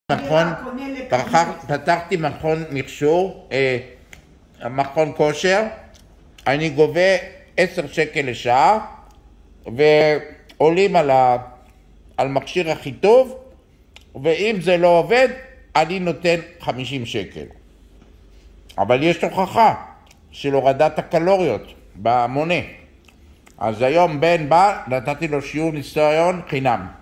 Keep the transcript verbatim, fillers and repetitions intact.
מכון, פתחתי מכון מכשור, מכון כושר, אני גובה עשר שקל לשעה, ועולים על, ה, על מכשיר הכי טוב, ואם זה לא עובד, אני נותן חמישים שקל. אבל יש הוכחה של הורדת הקלוריות במונה. אז היום בן בא, נתתי לו שיעור ניסיון חינם.